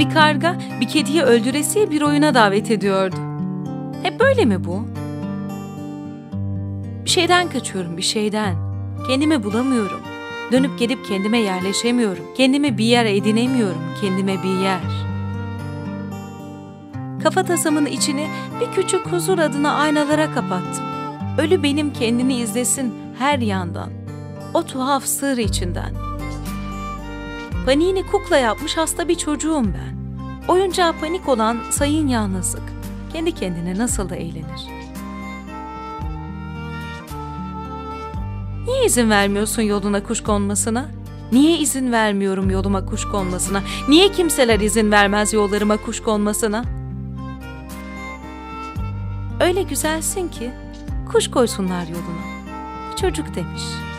Bir karga bir kediyi öldüresiye bir oyuna davet ediyordu. Hep böyle mi bu? Bir şeyden kaçıyorum, bir şeyden. Kendimi bulamıyorum. Dönüp gelip kendime yerleşemiyorum. Kendime bir yer edinemiyorum, kendime bir yer. Kafatasımın içini bir küçük huzur adına aynalara kapattım. Ölü benim kendini izlesin her yandan. O tuhaf sır içinden. Paniğini kukla yapmış hasta bir çocuğum ben. Oyuncağa panik olan sayın yalnızlık. Kendi kendine nasıl da eğlenir. Niye izin vermiyorsun yoluna kuş konmasına? Niye izin vermiyorum yoluma kuş konmasına? Niye kimseler izin vermez yollarıma kuş konmasına? Öyle güzelsin ki kuş koysunlar yoluna. Bir çocuk demiş.